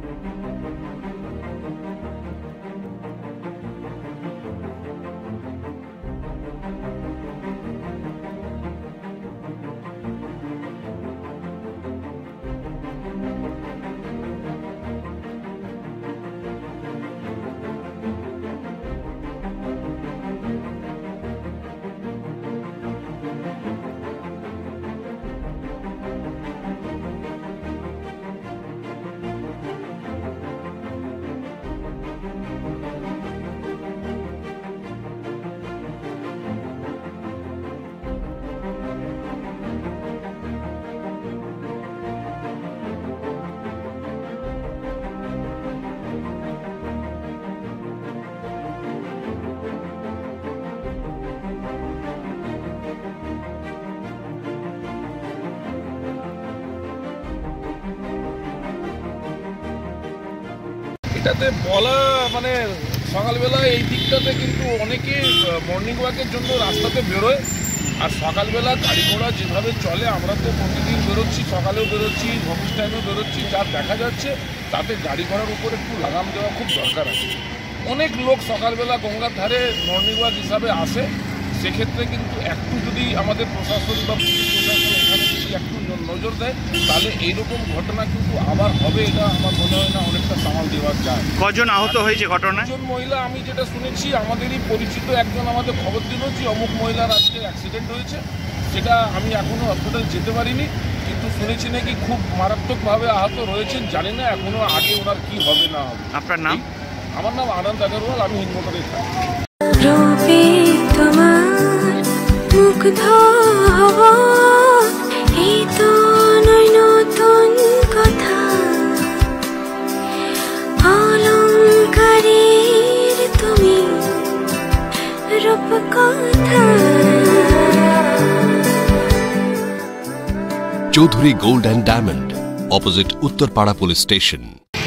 এটাতে বলা মানে সকালবেলা এই দিকটাতে কিন্তু অনেকে মর্নিং ওয়াকের জন্য রাস্তাতে বেরোয়, আর সকালবেলা গাড়ি ঘোড়া যেভাবে চলে আমরা তো প্রতিদিন বেরোচ্ছি, সকালেও বেরোচ্ছি, অফিস টাইমেও বেরোচ্ছি, যা দেখা যাচ্ছে তাতে গাড়ি ঘোড়ার উপর একটু লাগাম দেওয়া খুব দরকার আছে। অনেক লোক সকালবেলা গঙ্গার ধারে মর্নিং ওয়াক হিসাবে আসে, সেক্ষেত্রে কিন্তু একটু যদি আমাদের প্রশাসন বা পুলিশ প্রশাসন এখানে যদি একটু নজর দেয় তাহলে এইরকম ঘটনা কিন্তু আবার হবে, এটা আমার মনে হয় না অনেকটা সামাল দেওয়া যায়। কজন আহত হয়েছে ঘটনায়? একজন মহিলা, আমি যেটা শুনেছি আমাদেরই পরিচিত একজন আমাদের খবর দিল যে অমুক মহিলার আজকে অ্যাক্সিডেন্ট হয়েছে, সেটা আমি এখনও হসপিটাল যেতে পারিনি, কিন্তু শুনেছি নাকি খুব মারাত্মকভাবে আহত রয়েছেন। জানি না এখনো আগে ওনার কি হবে না হবে। আপনার নাম? আমার নাম আনন্দ আগরওয়াল, আমি হিন্দমোটরে থাকি। মুগ্ধ হব এই তো নয় নতুন কথা, অলংকারের তুমি রূপকথা। Chowdhury gold and diamond, opposite Uttarpara police station.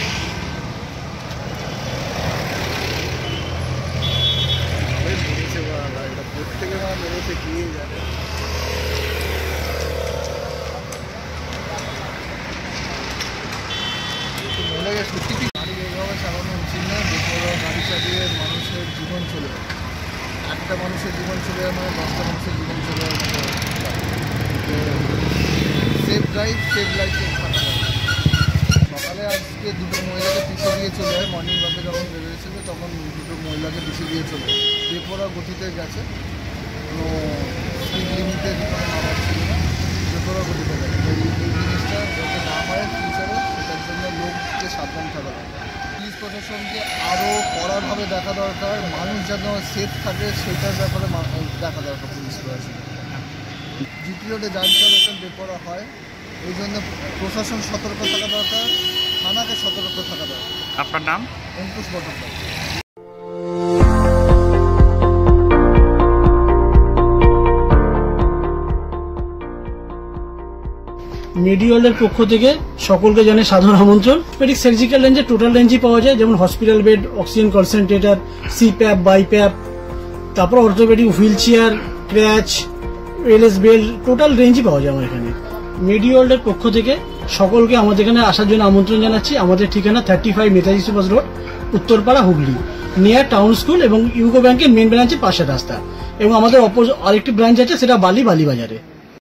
গাড়ি চালিয়ে মানুষের জীবন চলে যায়, একটা মানুষের জীবন চলে যায় মানে 10টা মানুষের জীবন চলে যায়। Safe drive safe life safe থাকা। সকালে আজকে দুটো মহিলাকে পিছিয়ে দিয়ে চলে যায়, মর্নিং ওয়াকে যখন বেরিয়েছিল তখন দুটো মহিলাকে পিছিয়ে দিয়ে চলে যায়। বেপরোয়া গতিতে গেছে, কোনো স্পিড লিমিটের কোনো নাম্বার ছিল না, বেপরোয়া গতিতে গেছে। এই জিনিসটা যাতে না হয় ফিউচারে সেটার জন্য লোককে সাবধান থাকা দরকার। পুলিশ প্রশাসনকে আরও কড়াভাবে দেখা দরকার, মানুষ যেন সেফ থাকে সেটার ব্যাপারে দেখা দরকার পুলিশ প্রশাসন। জিটি রোডে যান চলাচল বেপরোয়া হয়, এই জন্য প্রশাসন সতর্ক থাকা দরকার, থানাকে সতর্ক থাকা দরকার। আপনার নাম? অঙ্কুশ বট্টোপাধ্যায়। মেডিওয়ালের পক্ষ থেকে সকলকে জানাই সাধারণ আমন্ত্রণ। পেডিক সার্জিক্যাল রেঞ্জে টোটাল রেঞ্জই পাওয়া যায়, যেমন hospital bed, oxygen concentrator, CPAP, BiPAP, তারপর orthopaedic wheelchair, crutch, LS belt, total রেঞ্জই পাওয়া যায় আমার এখানে। মেডিওয়ালের পক্ষ থেকে সকলকে আমাদের এখানে আসার জন্য আমন্ত্রণ জানাচ্ছি। আমাদের ঠিকানা 35 Netaji Subhash road, Uttarpara, Hooghly, near town school এবং ইউকো ব্যাংকের মেন ব্রাঞ্চের পাশের রাস্তা। এবং আমাদের আরেকটি ব্রাঞ্চ আছে, সেটা বালিবাজারে।